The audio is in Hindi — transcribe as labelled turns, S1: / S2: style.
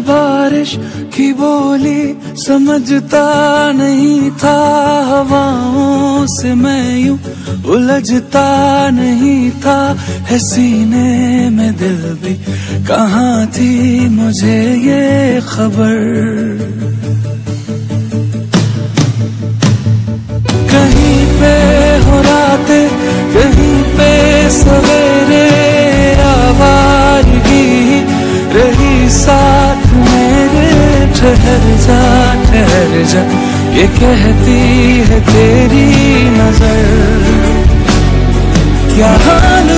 S1: बारिश की बोली समझता नहीं था, हवाओं से मैं यूं उलझता नहीं था। है सीने में दिल भी कहाँ थी मुझे ये खबर। कहीं पे हो रातें, कहीं पे सवेरे, आवारगी रही साथ मेरे। ठहर जा ये कहती है तेरी नजर। क्या हाल